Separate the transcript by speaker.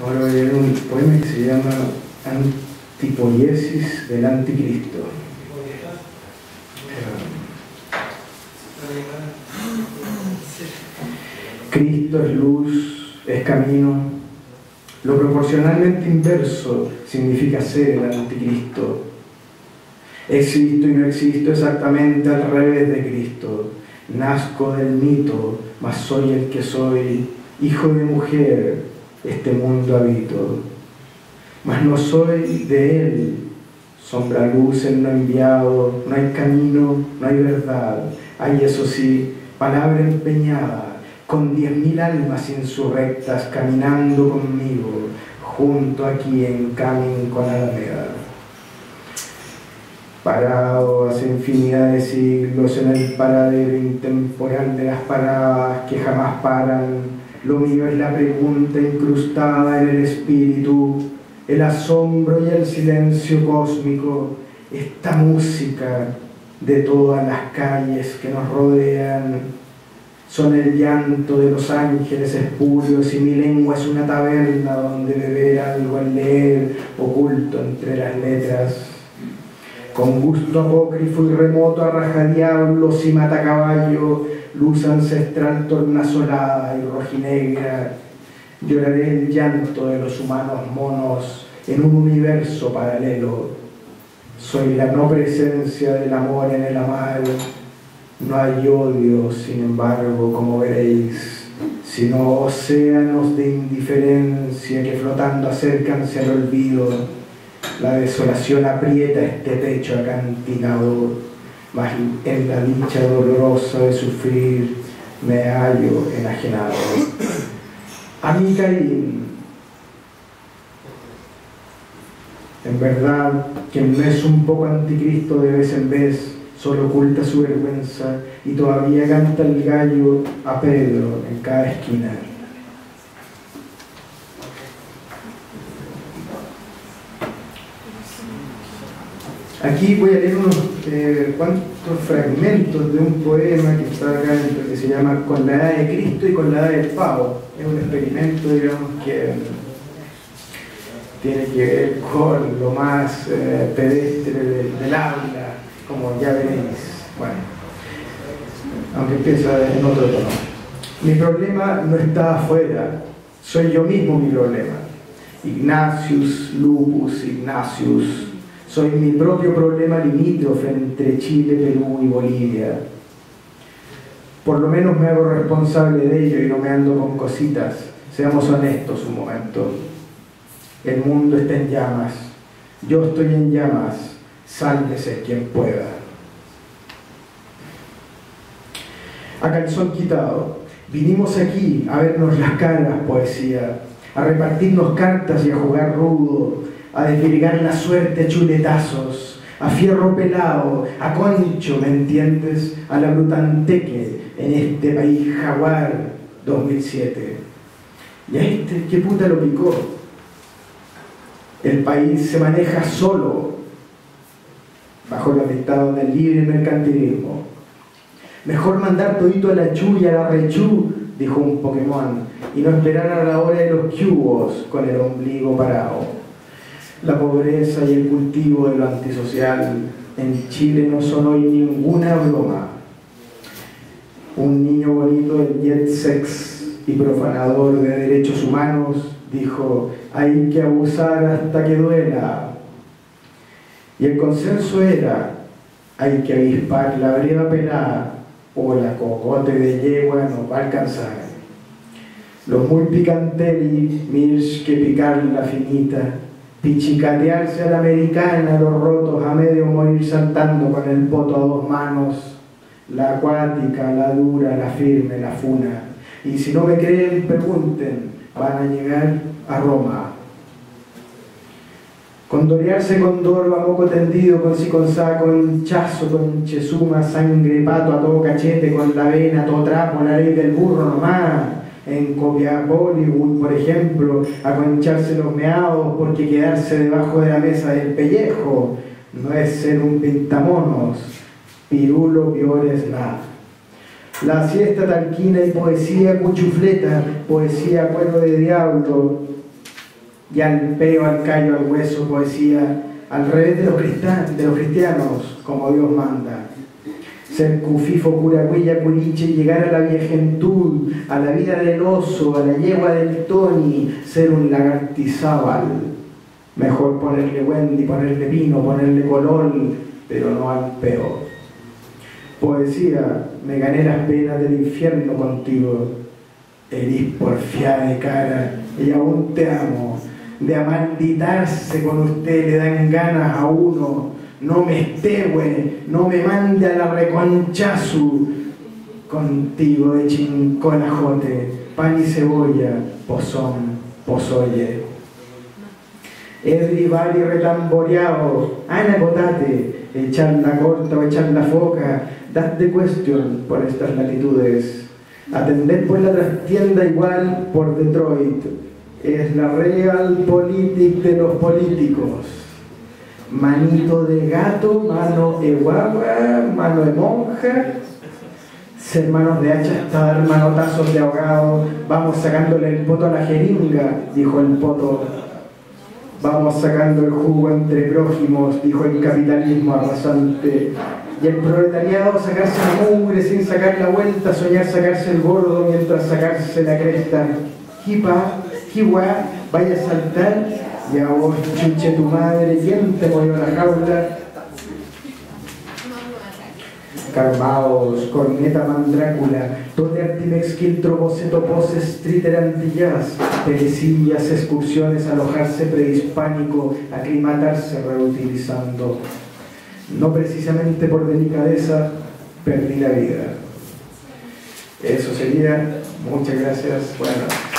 Speaker 1: Ahora voy a leer un poema que se llama Antipoiesis del Anticristo. Cristo es luz, es camino. Lo proporcionalmente inverso significa ser el anticristo. Existo y no existo exactamente al revés de Cristo. Nazco del mito, mas soy el que soy. Hijo de mujer, este mundo habito. Mas no soy de él. Sombra luz en lo enviado. No hay camino, no hay verdad. Hay, eso sí, palabra empeñada, con 10.000 almas insurrectas caminando conmigo, junto aquí en Camin con Alameda. Parado hace infinidad de siglos en el paradero intemporal de las paradas que jamás paran, lo mío es la pregunta incrustada en el espíritu, el asombro y el silencio cósmico, esta música de todas las calles que nos rodean. Son el llanto de los ángeles espurios y mi lengua es una taberna donde beber algo al leer, oculto entre las letras. Con gusto apócrifo y remoto a rajadiablos y matacaballo, luz ancestral tornasolada y rojinegra, lloraré el llanto de los humanos monos en un universo paralelo. Soy la no presencia del amor en el amar. No hay odio, sin embargo, como veréis, sino océanos de indiferencia que flotando acércanse al olvido. La desolación aprieta este pecho acantilado, mas en la dicha dolorosa de sufrir me hallo enajenado. A mí, Caín, en verdad, quien no es un poco anticristo de vez en vez, solo oculta su vergüenza y todavía canta el gallo a Pedro en cada esquina. Aquí voy a leer unos cuantos fragmentos de un poema que está acá dentro, que se llama Con la edad de Cristo y con la edad del pavo. Es un experimento, digamos, que tiene que ver con lo más pedestre del habla, como ya veréis. Bueno, aunque empieza en otro tono. Mi problema no está afuera, soy yo mismo mi problema. Ignatius, Lupus, Ignatius. Soy mi propio problema limítrofe entre Chile, Perú y Bolivia. Por lo menos me hago responsable de ello y no me ando con cositas. Seamos honestos un momento. El mundo está en llamas. Yo estoy en llamas. Sálvese quien pueda. A calzón quitado. Vinimos aquí a vernos las caras, poesía. A repartirnos cartas y a jugar rudo. A desvirgar la suerte a chuletazos, a fierro pelado, a concho, ¿me entiendes? A la brutanteque en este país jaguar 2007. Y a este, ¿qué puta lo picó? El país se maneja solo, bajo los dictados del libre mercantilismo. Mejor mandar todito a la chu y a la rechú, dijo un Pokémon, y no esperar a la hora de los cubos con el ombligo parado. La pobreza y el cultivo de lo antisocial en Chile no son hoy ninguna broma. Un niño bonito del jet sex y profanador de derechos humanos dijo: hay que abusar hasta que duela. Y el consenso era: hay que avispar la breva pelada o la cocote de yegua nos va a alcanzar. Los muy picantelli, mirch que picar la finita, pichicatearse a la americana, los rotos a medio morir saltando con el poto a dos manos, la acuática, la dura, la firme, la funa. Y si no me creen, pregunten, van a llegar a Roma. Condorearse con dorba, moco tendido, con si con saco, hinchazo, con chesuma, sangre, pato a todo cachete, con la vena, todo trapo, la ley del burro nomás. En Copia Bollywood, por ejemplo, a concharse los meados porque quedarse debajo de la mesa del pellejo no es ser un pintamonos, pirulo peor es nada. La siesta talquina y poesía cuchufleta, poesía cuero de diablo, y al peo, al callo, al hueso, poesía, al revés de los cristianos, como Dios manda. Ser cufifo, curagüilla, curiche, llegar a la viejentud, a la vida del oso, a la yegua del Tony, ser un lagartizábal. Mejor ponerle Wendy, ponerle Pino, ponerle color, pero no al peo. Poesía, me gané las penas del infierno contigo. Erís porfiada de cara y aún te amo. De amanditarse con usted le dan ganas a uno. No me estegüe, no me mande a la reconchazu. Contigo de chincolajote, pan y cebolla, pozón, pozoye. Edribar y retamboreado, anacotate, echar la corta o echar la foca, that the question por estas latitudes. Atender pues la trastienda igual por Detroit, es la realpolitik de los políticos. Manito de gato, mano de guagua, mano de monja, ser manos de hacha hasta dar manotazos de ahogado. Vamos sacándole el poto a la jeringa, dijo el poto. Vamos sacando el jugo entre prójimos, dijo el capitalismo arrasante. Y el proletariado sacarse la mugre sin sacar la vuelta, soñar sacarse el gordo mientras sacarse la cresta. Jipa, jiwa, vaya a saltar, y a vos, chuche tu madre, ¿quién te movió la jaula? Calmaos, corneta mandrácula, tote artimex quiltroboceto poses triter antillas, perecillas, excursiones, alojarse prehispánico, aclimatarse reutilizando. No precisamente por delicadeza, perdí la vida. Eso sería. Muchas gracias. Bueno.